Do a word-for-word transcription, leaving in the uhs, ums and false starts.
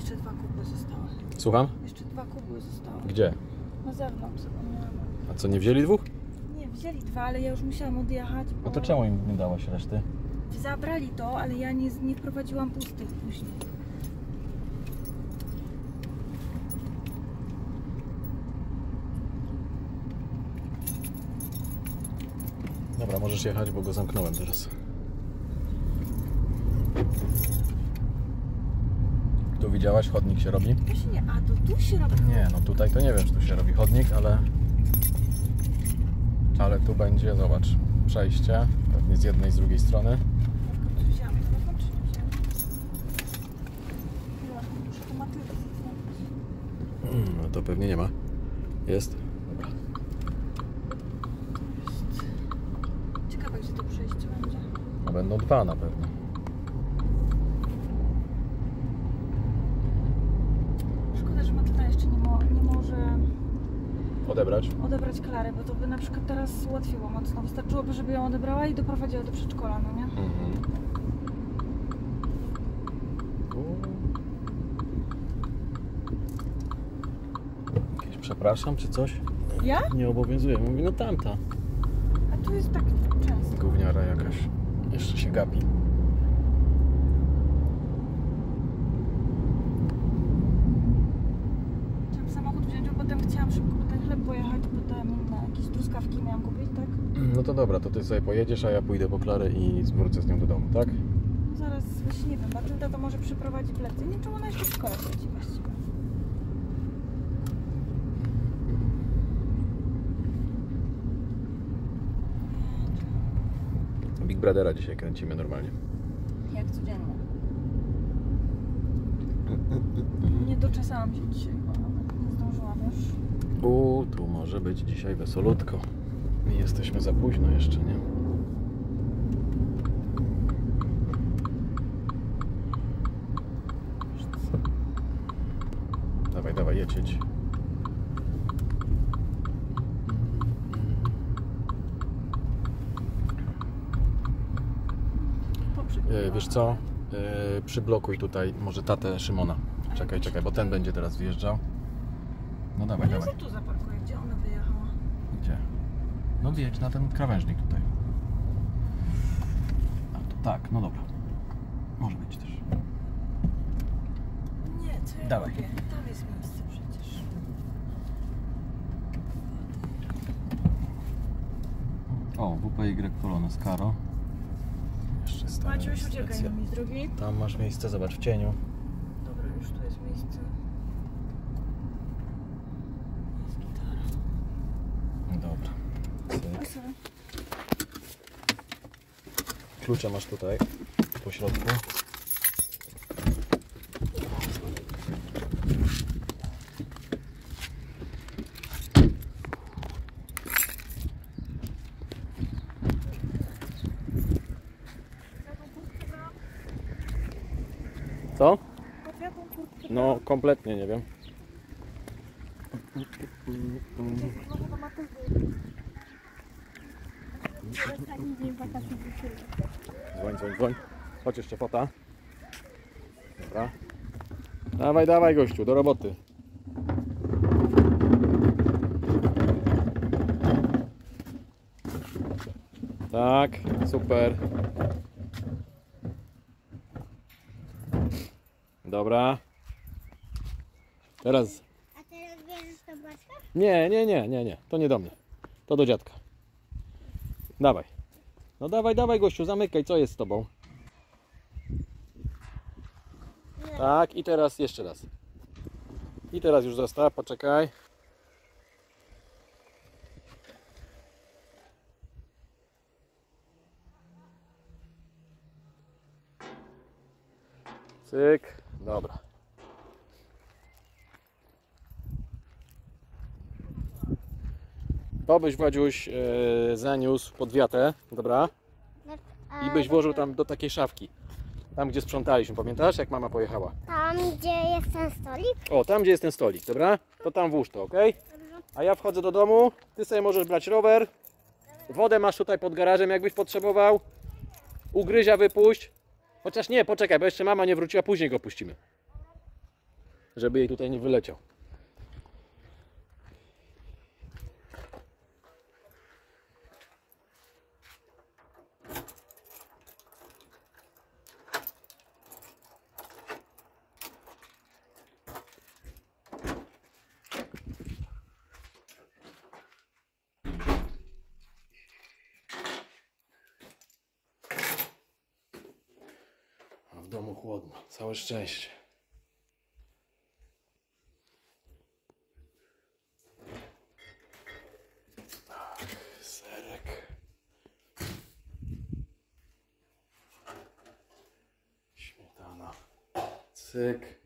Jeszcze dwa kubły zostały. Słucham? Jeszcze dwa kubły zostały. Gdzie? Na zewnątrz, zapomniałam. A co, nie wzięli dwóch? Nie, wzięli dwa, ale ja już musiałam odjechać, bo... No to czemu im nie dałaś reszty? Zabrali to, ale ja nie, nie wprowadziłam pustych później. Dobra, możesz jechać, bo go zamknąłem teraz. Tu widziałaś, chodnik się robi? Tu się nie... A, to tu się robi? Nie, no tutaj to nie wiem, czy tu się robi chodnik, ale... Ale tu będzie, zobacz, przejście, pewnie z jednej i z drugiej strony. Wzięłam telefon, czy nie wzięłam? Muszę to matylę zrobić. No to pewnie nie ma. Jest? Dobra. Ciekawe, gdzie to przejście będzie. No będą dwa na pewno. Szkoda, że Matylda jeszcze nie, mo nie może Odebrać? odebrać Klary, bo to by na przykład teraz ułatwiło mocno. Wystarczyłoby, żeby ją odebrała i doprowadziła do przedszkola, no nie? Mhm. Jakieś przepraszam, czy coś? Ja? Nie obowiązuje. Mówię, no tamta. A tu jest tak często. Gówniara jakaś. Jeszcze się gapi. Chciałam samochód wziąć, a potem chciałam szybko po ten chleb pojechać, potem na jakieś truskawki miałam kupić, tak? No to dobra, to ty sobie pojedziesz, a ja pójdę po Klarę i wrócę z nią do domu, tak? Zaraz, właśnie nie wiem, Matylda to może przyprowadzi plecy. Nie wiem, czemu ona jeszcze w szkole siedzi właściwie. Big Brothera dzisiaj kręcimy normalnie. Jak codziennie. Nie doczesałam się dzisiaj, bo nawet nie zdążyłam już. U, tu może być dzisiaj wesolutko. My jesteśmy za późno jeszcze, nie? Dawaj, dawaj, jedź, jedź. E, wiesz co? E, przyblokuj tutaj może tatę Szymona. Czekaj, czekaj, bo ten będzie teraz wjeżdżał. No dawaj, Ja dawaj. się tu zaparkuję, gdzie ona wyjechała? Gdzie? No wjedź na ten krawężnik tutaj. A to tak, no dobra. Może być też. Nie, co ja Dawaj. robię? Tam jest miejsce przecież. O, W P Y Polones Caro. Jeszcze stara Maciuś, uciekaj rejestracja. mi z drogi. Tam masz miejsce, zobacz, w cieniu. Dobra, już tu jest miejsce. Jest gitara. Dobra. A Cyk. co? Klucze masz tutaj, po środku. Co? Pod jaką kurtkę? No, kompletnie nie wiem. Może do Matyldy. Dzwoń, dzwoń, dzwoń. Chodź jeszcze fota. Dobra. Dawaj, dawaj gościu, do roboty. Tak, super. Dobra. Teraz. A teraz bierzesz to Baśka? Nie, nie, nie, nie, nie. To nie do mnie. To do dziadka. Dawaj. No dawaj, dawaj gościu, zamykaj. Co jest z tobą? Tak, i teraz jeszcze raz. I teraz już zostaw, poczekaj. Cyk. Dobra. To byś, Władziuś, e, zaniósł pod wiatę, dobra? I byś włożył tam do takiej szafki. Tam, gdzie sprzątaliśmy, pamiętasz? Jak mama pojechała. Tam, gdzie jest ten stolik? O, tam, gdzie jest ten stolik, dobra? To tam włóż to, ok? A ja wchodzę do domu, ty sobie możesz brać rower. Wodę masz tutaj pod garażem, jakbyś potrzebował. Ugryzia wypuść. Chociaż nie, poczekaj, bo jeszcze mama nie wróciła, później go puścimy. żeby jej tutaj nie wyleciał. A w domu chłodno, całe szczęście. Tak, serek. Śmietana. Cyk.